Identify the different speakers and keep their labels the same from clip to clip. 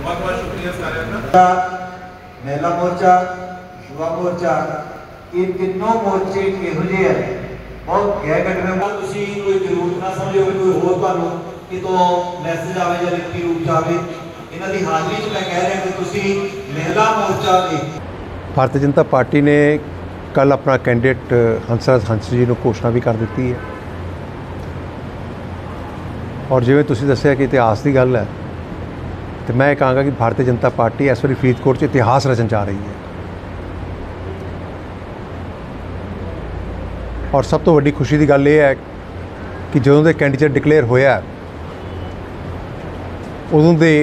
Speaker 1: बहुत बहुत शुक्रिया साਰਿਆਂ ਦਾ।
Speaker 2: महिला मोर्चा, युवा मोर्चा, ये तीनों मोर्चे किहो ਜਿਹੇ है बहुत गैर घटना।
Speaker 3: ਤੁਸੀਂ ਕੋਈ ਜ਼ਰੂਰਤ ਨਾ ਸਮਝੋ ਕਿ ਕੋਈ ਹੋਰ ਤੁਹਾਨੂੰ ਕਿਤੋਂ ਮੈਸੇਜ ਆਵੇ ਜਾਂ ਲਿਖਤੀ ਰੂਪ ਚ ਆਵੇ। ਇਹਨਾਂ ਦੀ ਹਾਜ਼ਰੀ 'ਚ ਮੈਂ ਕਹਿ ਰਿਹਾ ਕਿ ਤੁਸੀਂ ਮਹਿਲਾ ਮੋਰਚਾ ਦੇ
Speaker 4: भारतीय जनता पार्टी ने कल अपना कैंडिडेट हंसराज हंस जी को घोषणा भी कर दी है और जिवें तुसीं दस्सिया कि इतिहास की गल है तो मैं कहांगा कि भारतीय जनता पार्टी इस वारी फरीदकोट च इतिहास रचन जा रही है और सब तो वड्डी खुशी की गल यह है कि जदों दे कैंਡੀਡੇਟ डिकलेयर होया उदों दे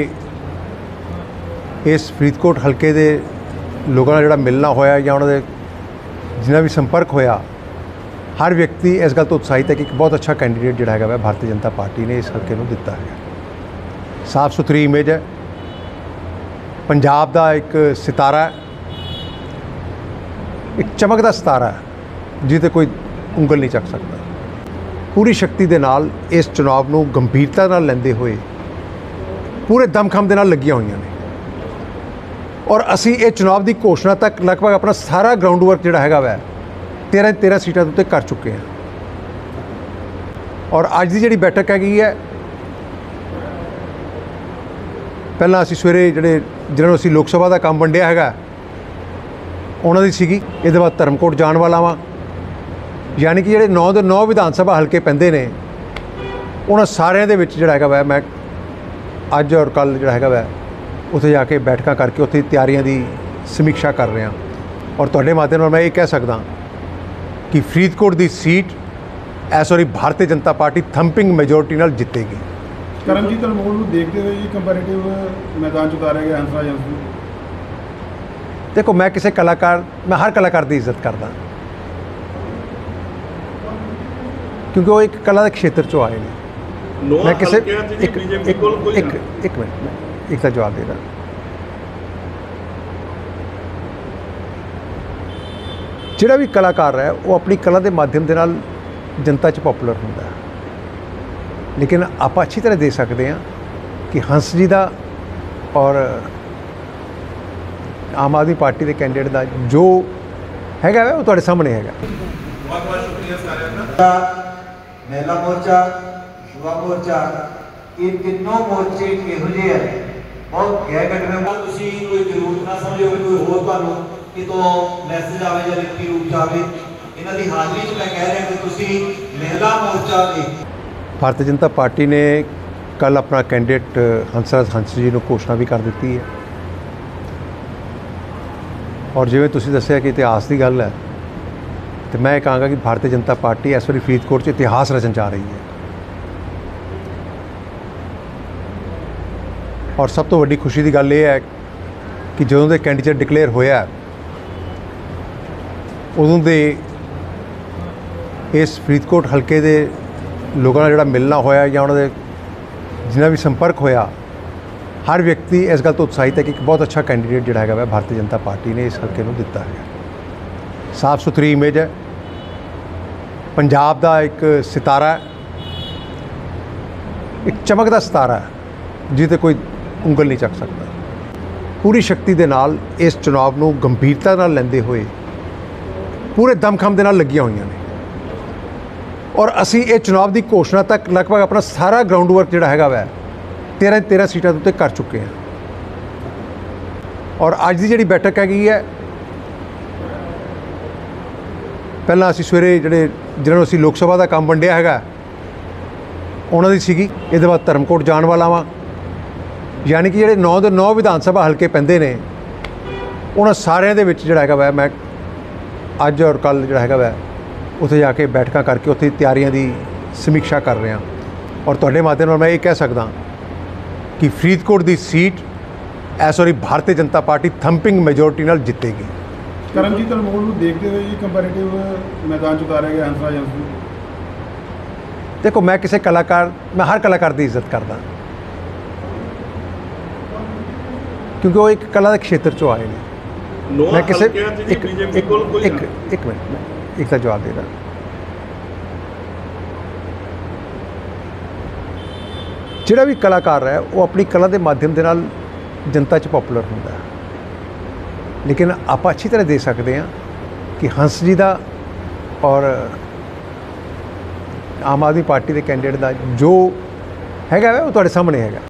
Speaker 4: इस फरीदकोट हल्के दे लोगों का जोड़ा मिलना होया या उन्होंने जिन्ना भी संपर्क होया हर व्यक्ति इस गल तो उत्साहित है कि एक बहुत अच्छा कैंਡੀਡੇਟ जोड़ा है भारतीय जनता पार्टी ने इस हल्के को दिता है। साफ सुथरी इमेज है, पंजाब का एक सितारा है, एक चमकदा सितारा है जिसे कोई उंगल नहीं चक सकता। पूरी शक्ति के नाल इस चुनाव को गंभीरता नाल लैंदे हुए पूरे दमखम के नाल लगियां हुई ने और असी ये चुनाव की घोषणा तक लगभग अपना सारा ग्राउंड वर्क जोड़ा है वै 13 सीटों के उत्ते कर चुके हैं और अज की जी बैठक हैगी है पहला असी सवेरे जोड़े जिन्होंने असी लोक सभा का काम वंडिया है उन्होंने सीगी ये बाद धर्मकोट जाने वाला वा यानी कि जोड़े 9 के 9 विधान सभा हल्के पैंदे ने उन्होंने सारे जोड़ा है वै मैं अज और कल जोड़ा है वै उत्थे जाके बैठक करके उत्थे तैयारियां की समीक्षा कर रहे हैं और तुहाडे माध्यम नाल मैं ये कह सकदा कि फरीदकोट की सीट इस वारी Bharatiya Janata party thumping majority नाल जितेगी।
Speaker 5: करमजीत अनमोल को देखते हुए ये कंपैरेटिव मैदान च उतारे गए हंसराज हंस।
Speaker 4: देखो मैं किसी कलाकार मैं हर कलाकार की इज्जत करदा क्योंकि वो एक कला के क्षेत्र चो आए हैं। मैं किसी एक मिनट एक का जवाब दे रहा जिहड़ा भी कलाकार है वो अपनी कला के माध्यम के नाल जनता च पॉपुलर होंदा है लेकिन आप अच्छी तरह दे सकते हैं कि हंस जी का और आम आदमी पार्टी के कैंਡੀਡੇਟ का जो हैगा वो तुहाडे सामने हैगा।
Speaker 1: बहुत बहुत शुक्रिया साਰਿਆਂ ਦਾ।
Speaker 2: महिला मोर्चा, युवा मोर्चा, ये तीनों मोर्चे किहो ਜਿਹੇ है बहुत गैर घटना।
Speaker 3: ਤੁਸੀਂ ਕੋਈ ਜ਼ਰੂਰਤ ਨਾ ਸਮਝੋ ਕਿ ਕੋਈ ਹੋਰ ਤੁਹਾਨੂੰ ਕਿਤੋਂ ਮੈਸੇਜ ਆਵੇ ਜਾਂ ਲਿਖਤੀ ਰੂਪ ਚ ਆਵੇ। ਇਹਨਾਂ ਦੀ ਹਾਜ਼ਰੀ 'ਚ ਮੈਂ ਕਹਿ ਰਿਹਾ ਕਿ ਤੁਸੀਂ ਮਹਿਲਾ ਮੋਰਚਾ ਦੇ
Speaker 4: भारतीय जनता पार्टी ने कल अपना कैंਡੀਡੇਟ हंसराज हंस जी को घोषणा भी कर दी है और जिवें तुसीं दस्सिया कि इतिहास की गल है तो मैं कहांगा कि भारतीय जनता पार्टी इस वारी फरीदकोट च इतिहास रचन जा रही है और सब तो वड्डी खुशी की गल यह है कि जदों दे कैंਡੀਡੇਟ डिकलेयर होया उदों दे इस फरीदकोट हल्के दे लोगों का जोड़ा मिलना होया या उन्होंने जिन्ना भी संपर्क होया हर व्यक्ति इस गल तो उत्साहित है कि एक बहुत अच्छा कैंਡੀਡੇਟ जोड़ा है भारतीय जनता पार्टी ने इस हल्के को दिता है। साफ सुथरी इमेज है, पंजाब का एक सितारा है, एक चमकदा सितारा है जिसे कोई उंगल नहीं चक सकता। पूरी शक्ति के नाल इस चुनाव को गंभीरता नाल लैंदे हुए पूरे दमखम के नाल लगियां हुई ने और असी ये चुनाव की घोषणा तक लगभग अपना सारा ग्राउंड वर्क जोड़ा है वै 13 सीटों के उत्ते कर चुके हैं और अज की जी बैठक हैगी है पहला असी सवेरे जोड़े जिन्होंने असी लोक सभा का काम वंडिया है उन्होंने सीगी ये बाद धर्मकोट जाने वाला वा यानी कि जोड़े 9 के 9 विधान सभा हल्के पैंदे ने उन्होंने सारे जोड़ा है वै मैं अज और कल जोड़ा है वै उत्थे जाके बैठक करके उत्थे तैयारियां की समीक्षा कर रहे हैं और तुहाडे माध्यम नाल मैं ये कह सकदा कि फरीदकोट की सीट इस वारी Bharatiya Janata party thumping majority नाल जितेगी।
Speaker 5: करमजीत अनमोल को देखते हुए ये कंपैरेटिव मैदान च उतारे गए हंसराज हंस।
Speaker 4: देखो मैं किसी कलाकार मैं हर कलाकार की इज्जत करदा क्योंकि वो एक कला के क्षेत्र चो आए हैं। मैं किसी एक मिनट एक का जवाब दे रहा जिहड़ा भी कलाकार है वो अपनी कला के माध्यम के नाल ਜਨਤਾ 'ਚ ਪਪੂਲਰ ਹੁੰਦਾ ਹੈ। ਲੇਕਿਨ ਆਪਾਂ ਅੱਛੀ ਤਰ੍ਹਾਂ ਦੇਖ ਸਕਦੇ ਹਾਂ ਕਿ ਹੰਸ ਜੀ ਦਾ ਔਰ ਆਮ ਆਦਮੀ ਪਾਰਟੀ ਦੇ ਕੈਂਡੀਡੇਟ ਦਾ ਜੋ ਹੈਗਾ ਵਾ ਉਹ ਤੁਹਾਡੇ ਸਾਹਮਣੇ ਹੈਗਾ।